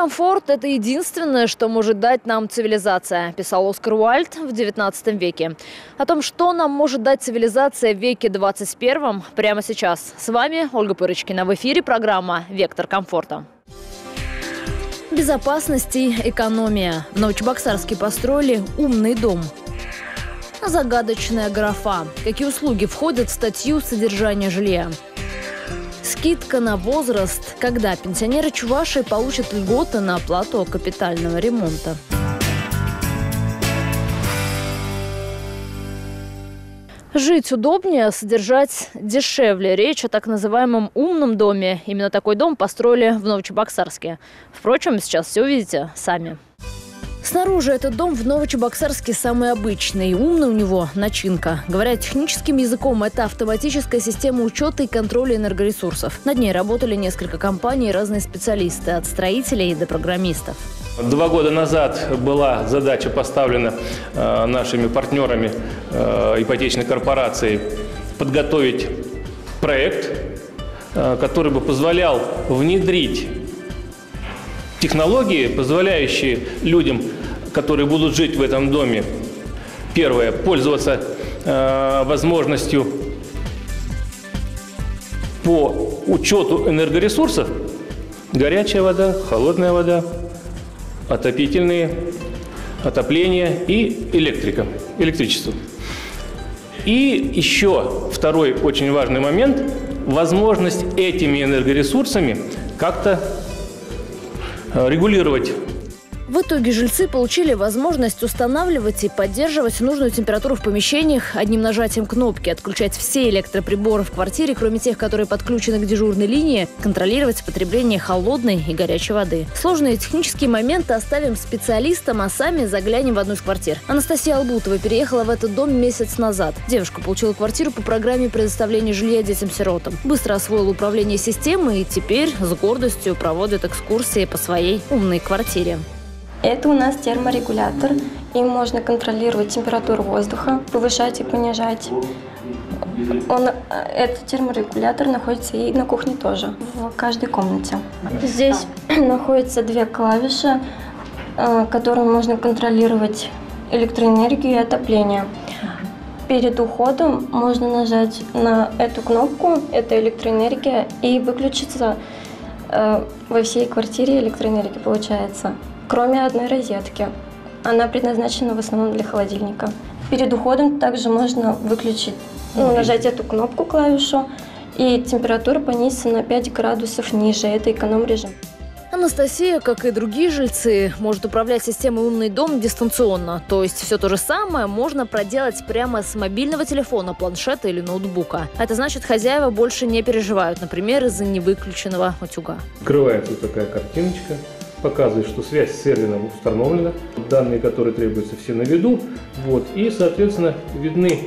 Комфорт – это единственное, что может дать нам цивилизация, писал Оскар Уайльд в XIX веке. О том, что нам может дать цивилизация в веке 21, прямо сейчас. С вами Ольга Пырочкина. В эфире программа «Вектор комфорта». Безопасность и экономия. В Новочебоксарске построили умный дом. Загадочная графа. Какие услуги входят в статью «Содержание жилья». Скидка на возраст. Когда пенсионеры Чувашии получат льготы на оплату капитального ремонта. Жить удобнее, содержать дешевле. Речь о так называемом умном доме. Именно такой дом построили в Новочебоксарске. Впрочем, сейчас все увидите сами. Снаружи этот дом в Новочебоксарске самый обычный. Умный у него начинка. Говоря техническим языком, это автоматическая система учета и контроля энергоресурсов. Над ней работали несколько компаний и разные специалисты, от строителей до программистов. 2 года назад была задача поставлена нашими партнерами ипотечной корпорацией подготовить проект, который бы позволял внедрить технологии, позволяющие людям, которые будут жить в этом доме, первое, пользоваться возможностью по учету энергоресурсов: горячая вода, холодная вода, отопление и электричество. И еще второй очень важный момент – возможность этими энергоресурсами как-то регулировать. В итоге жильцы получили возможность устанавливать и поддерживать нужную температуру в помещениях одним нажатием кнопки, отключать все электроприборы в квартире, кроме тех, которые подключены к дежурной линии, контролировать потребление холодной и горячей воды. Сложные технические моменты оставим специалистам, а сами заглянем в одну из квартир. Анастасия Албутова переехала в этот дом месяц назад. Девушка получила квартиру по программе предоставления жилья детям-сиротам. Быстро освоила управление системой и теперь с гордостью проводит экскурсии по своей умной квартире. Это у нас терморегулятор. Им можно контролировать температуру воздуха, повышать и понижать. Этот терморегулятор находится и на кухне тоже, в каждой комнате. Здесь находятся 2 клавиши, которыми можно контролировать электроэнергию и отопление. Перед уходом можно нажать на эту кнопку, это электроэнергия, и выключится во всей квартире электроэнергия получается. Кроме одной розетки. Она предназначена в основном для холодильника. Перед уходом также можно выключить, нажать эту кнопку, клавишу, и температура понизится на 5 градусов ниже. Это эконом-режим. Анастасия, как и другие жильцы, может управлять системой «Умный дом» дистанционно. То есть все то же самое можно проделать прямо с мобильного телефона, планшета или ноутбука. Это значит, хозяева больше не переживают, например, из-за невыключенного утюга. Открывается вот такая картиночка. Показывает, что связь с сервером установлена, данные, которые требуются, все на виду, вот, и, соответственно, видны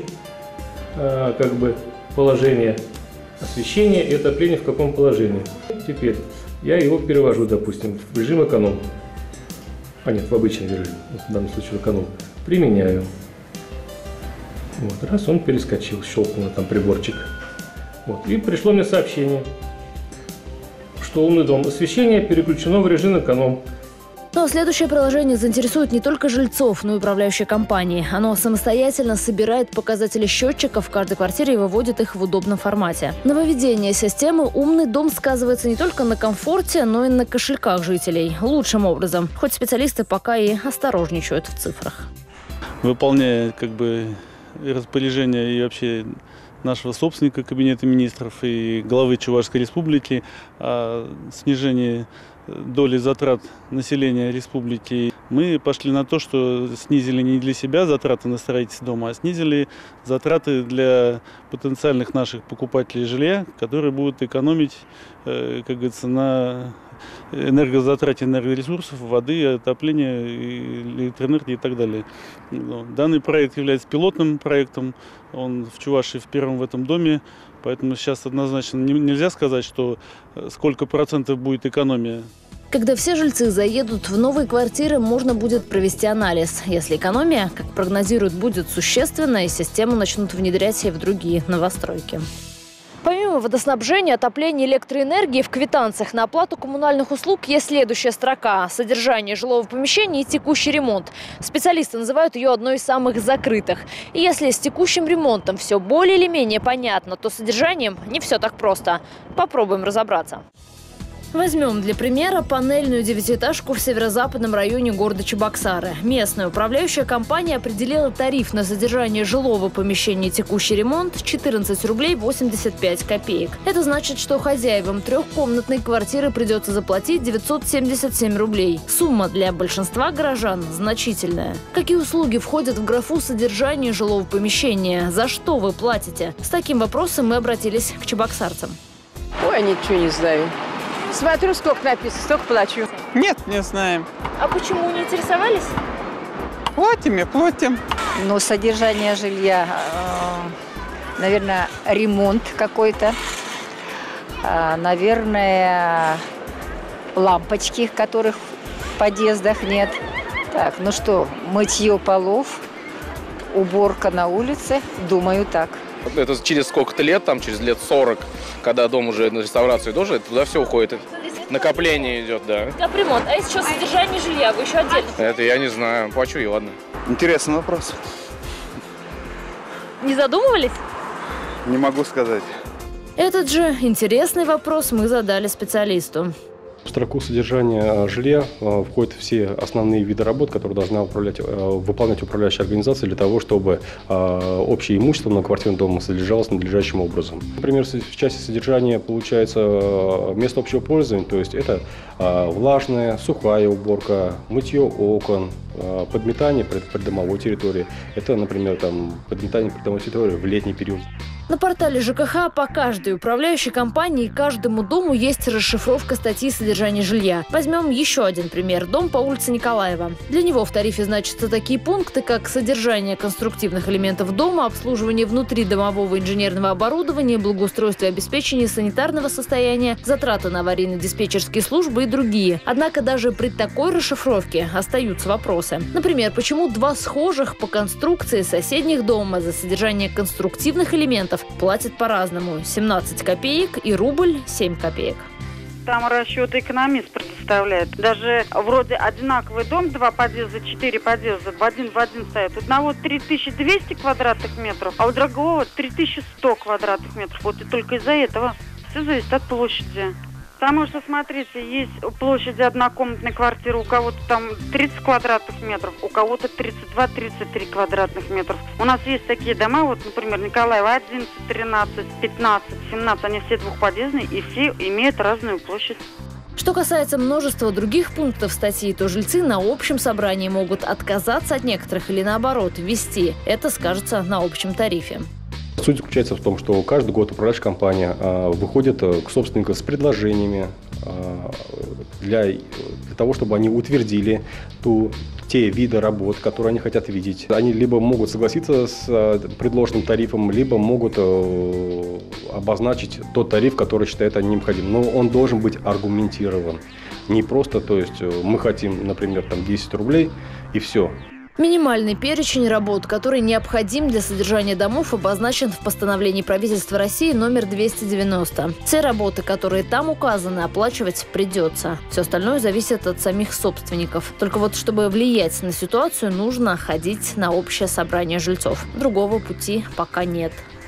положение освещения и отопления в каком положении. Теперь я его перевожу, допустим, в режим эконом, в обычный режим, в данном случае эконом, применяю. Вот, раз он перескочил, щелкнул там приборчик, вот, и пришло мне сообщение, что умный дом освещение переключено в режим эконом. Но следующее приложение заинтересует не только жильцов, но и управляющие компании. Оно самостоятельно собирает показатели счетчиков в каждой квартире и выводит их в удобном формате. Нововведение системы «Умный дом» сказывается не только на комфорте, но и на кошельках жителей. Лучшим образом. Хоть специалисты пока и осторожничают в цифрах. Выполняя распоряжение и вообще нашего собственника Кабинета министров и главы Чувашской республики о снижении доли затрат населения республики, мы пошли на то, что снизили не для себя затраты на строительство дома, а снизили затраты для потенциальных наших покупателей жилья, которые будут экономить, как говорится, на энергозатрате энергоресурсов, воды, отопления, электроэнергии и так далее. Данный проект является пилотным проектом, он в Чувашии в первом в этом доме, поэтому сейчас однозначно нельзя сказать, что сколько процентов будет экономия. Когда все жильцы заедут в новые квартиры, можно будет провести анализ. Если экономия, как прогнозируют, будет существенной, систему начнут внедрять и в другие новостройки. Помимо системы водоснабжения, отопления, электроэнергии в квитанциях на оплату коммунальных услуг есть следующая строка – содержание жилого помещения и текущий ремонт. Специалисты называют ее одной из самых закрытых. И если с текущим ремонтом все более или менее понятно, то с содержанием не все так просто. Попробуем разобраться. Возьмем для примера панельную девятиэтажку в северо-западном районе города Чебоксары. Местная управляющая компания определила тариф на содержание жилого помещения и текущий ремонт 14 рублей 85 копеек. Это значит, что хозяевам трехкомнатной квартиры придется заплатить 977 рублей. Сумма для большинства горожан значительная. Какие услуги входят в графу содержания жилого помещения? За что вы платите? С таким вопросом мы обратились к чебоксарцам. Ой, ничего не знаю. Смотрю, сколько написано, столько плачу. Нет, не знаем. А почему не интересовались? Платим и платим. Ну, содержание жилья, наверное, ремонт какой-то, наверное, лампочки, которых в подъездах нет. Так, ну что, мытье полов, уборка на улице, думаю, так. Это через сколько-то лет, там через лет 40, когда дом уже на реставрацию должен, туда все уходит. Накопление идет, да. Капремонт. А если что, содержание жилья, вы еще отдельно? Это я не знаю, плачу и ладно. Интересный вопрос. Не задумывались? Не могу сказать. Этот же интересный вопрос мы задали специалисту. В строку содержания жилья входят все основные виды работ, которые должна выполнять управляющая организация для того, чтобы общее имущество на квартирном доме содержалось надлежащим образом. Например, в части содержания получается место общего пользования, то есть это влажная, сухая уборка, мытье окон, подметание придомовой территории. Это, например, подметание придомовой территории в летний период. На портале ЖКХ по каждой управляющей компании и каждому дому есть расшифровка статьи содержания жилья. Возьмем еще один пример. Дом по улице Николаева. Для него в тарифе значатся такие пункты, как содержание конструктивных элементов дома, обслуживание внутридомового инженерного оборудования, благоустройство и обеспечение санитарного состояния, затраты на аварийно-диспетчерские службы и другие. Однако даже при такой расшифровке остаются вопросы. Например, почему два схожих по конструкции соседних дома за содержание конструктивных элементов платят по-разному – 17 копеек и рубль 7 копеек. Там расчеты экономист предоставляет. Даже вроде одинаковый дом, 2 подъезда, 4 подъезда, один в один стоят. У одного 3200 квадратных метров, а у другого 3100 квадратных метров. Вот и только из-за этого все зависит от площади. Потому что, смотрите, есть площади однокомнатной квартиры, у кого-то там 30 квадратных метров, у кого-то 32-33 квадратных метров. У нас есть такие дома, вот, например, Николаева 11, 13, 15, 17, они все двухподъездные и все имеют разную площадь. Что касается множества других пунктов статьи, то жильцы на общем собрании могут отказаться от некоторых или наоборот ввести. Это скажется на общем тарифе. Суть заключается в том, что каждый год управляющая компания выходит к собственникам с предложениями для того, чтобы они утвердили те виды работ, которые они хотят видеть. Они либо могут согласиться с предложенным тарифом, либо могут обозначить тот тариф, который считают они необходимым. Но он должен быть аргументирован. Не просто, то есть мы хотим, например, 10 рублей и все. Минимальный перечень работ, который необходим для содержания домов, обозначен в постановлении правительства России номер 290. Все работы, которые там указаны, оплачивать придется. Все остальное зависит от самих собственников. Только вот, чтобы влиять на ситуацию, нужно ходить на общее собрание жильцов. Другого пути пока нет.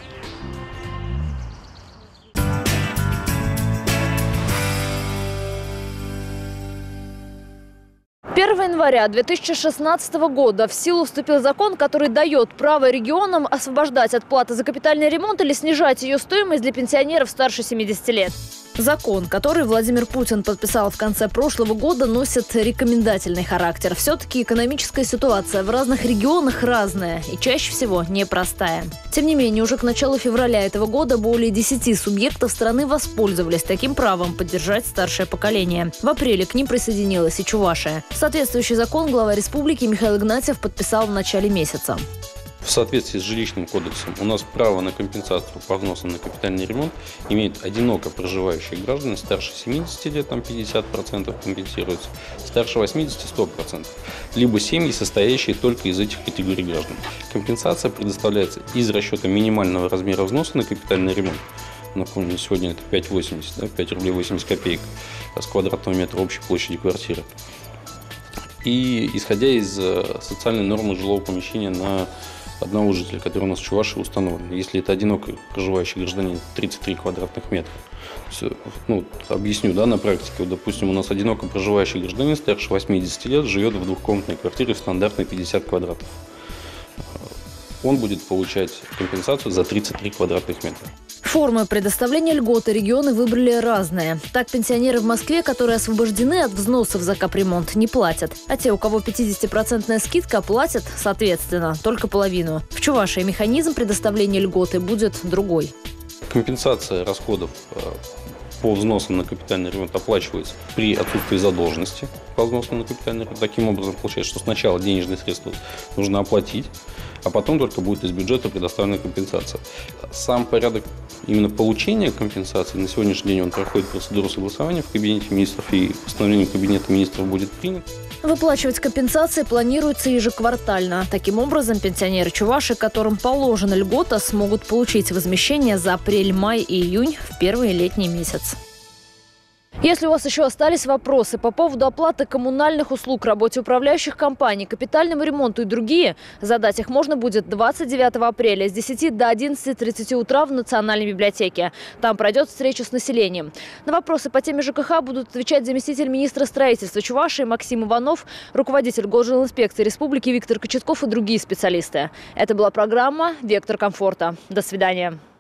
1 января 2016 года в силу вступил закон, который дает право регионам освобождать от платы за капитальный ремонт или снижать ее стоимость для пенсионеров старше 70 лет. Закон, который Владимир Путин подписал в конце прошлого года, носит рекомендательный характер. Все-таки экономическая ситуация в разных регионах разная и чаще всего непростая. Тем не менее, уже к началу февраля этого года более 10 субъектов страны воспользовались таким правом поддержать старшее поколение. В апреле к ним присоединилась и Чувашия. Соответствующий закон глава республики Михаил Игнатьев подписал в начале месяца. В соответствии с жилищным кодексом у нас право на компенсацию по взносам на капитальный ремонт имеют одиноко проживающие граждане старше 70 лет, там 50% компенсируется, старше 80 – 100%, либо семьи, состоящие только из этих категорий граждан. Компенсация предоставляется из расчета минимального размера взноса на капитальный ремонт напомню, сегодня это 5,80, да, 5 рублей 80 копеек с квадратного метра общей площади квартиры. И исходя из социальной нормы жилого помещения на одного жителя, который у нас в Чувашии установлен. Если это одиноко проживающий гражданин, 33 квадратных метра. Ну, объясню, да, на практике. Вот, допустим, у нас одиноко проживающий гражданин старше 80 лет живет в двухкомнатной квартире в стандартной 50 квадратов. Он будет получать компенсацию за 33 квадратных метра. Формы предоставления льготы регионы выбрали разные. Так, пенсионеры в Москве, которые освобождены от взносов за капремонт, не платят. А те, у кого 50% скидка, платят, соответственно, только половину. В Чувашии механизм предоставления льготы будет другой. Компенсация расходов по взносам на капитальный ремонт оплачивается при отсутствии задолженности по взносам на капитальный ремонт. Таким образом, получается, что сначала денежные средства нужно оплатить, а потом только будет из бюджета предоставлена компенсация. Сам порядок именно получения компенсации на сегодняшний день он проходит процедуру согласования в Кабинете министров, и постановлением Кабинета министров будет принят. Выплачивать компенсации планируется ежеквартально. Таким образом, пенсионеры Чувашии, которым положена льгота, смогут получить возмещение за апрель, май и июнь в первый летний месяц. Если у вас еще остались вопросы по поводу оплаты коммунальных услуг, работе управляющих компаний, капитальному ремонту и другие, задать их можно будет 29 апреля с 10 до 11:30 утра в Национальной библиотеке. Там пройдет встреча с населением. На вопросы по теме ЖКХ будут отвечать заместитель министра строительства Чувашии Максим Иванов, руководитель Госжилинспекции Республики Виктор Кочетков и другие специалисты. Это была программа «Вектор комфорта». До свидания.